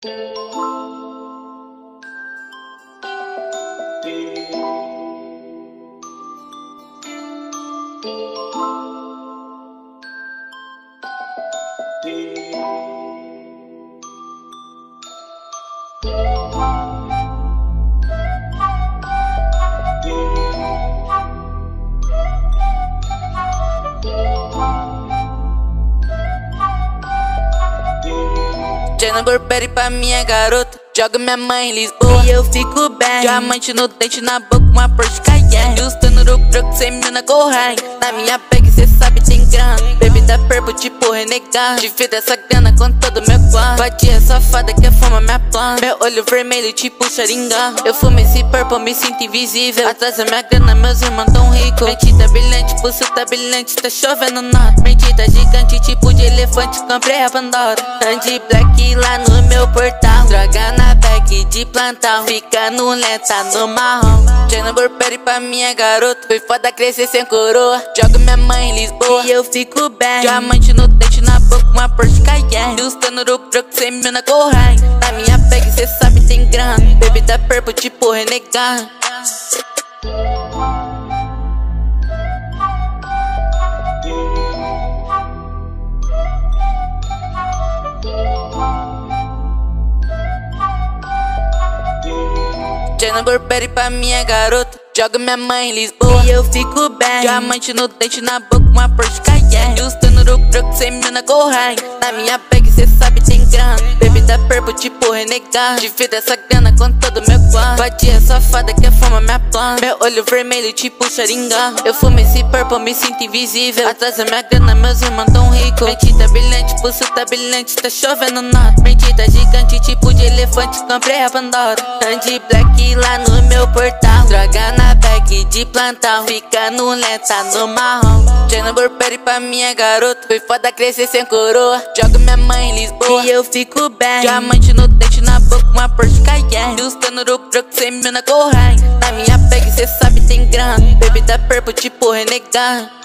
Jenna Burberry pra minha garota, joga minha mãe em Lisboa e eu fico bem. Diamante no dente, na boca, uma Porsche Cayenne. Justando no croco, 100 mil na Goldheim. Na minha bag, cê sabe tem grana. Bebida purple, tipo Renegar. Divido essa grana com todo meu clã. Vadia safada que a fama me planta. Meu olho vermelho, tipo Sharingan. Eu fumo esse purple, me sinto invisível. Atrás da minha grana, meus irmãos tão ricos. Mentira brilhante, pulso tá brilhante, tá chovendo nota. Mentira gigante, tipo de elefante, comprei a Pandora. Andy Black lá no meu portal. Droga na bag de plantão, fica no lenta, no marrom. Jenna Burberry pra minha garota, foi foda crescer sem coroa. Jogo minha mãe em Lisboa e eu fico bem. Diamante no dente, na boca, uma Porsche Cayenne. Justando no croco, 100 mil na Goldheim. Na minha bag, cê sabe tem grana. Bebida purple, tipo Renegar. Jenna Burberry pra minha garota, joga minha mãe em Lisboa e eu fico bem. Diamante no dente, na boca, uma Porsche Cayenne. Justando no croco, 100 mil na Goldheim. Na minha bag, cê sabe tem grana. Bebida purple, tipo Renegar. Divido essa grana com todo meu clã. Vadia safada que a fama me planta. Meu olho vermelho, tipo Sharingan. Eu fumo esse purple, me sinto invisível. Atrás da minha grana, meus irmãos tão ricos. Mentira brilhante, pulso tá brilhante, tá chovendo nota. Mentira gigante, tipo de elefante, comprei a Pandora. Andy Black lá no meu portal. Droga na bag de plantão, fica no lenta, no marrom. Jenna Burberry pra minha garota, foi foda crescer sem coroa. Jogo minha mãe em Lisboa e eu fico bem. Diamante no dente, na boca, uma Porsche Cayenne. Justando no croco, 100 mil na Goldheim. Na minha bag, cê sabe tem grana. Bebida purple, tipo Renegar.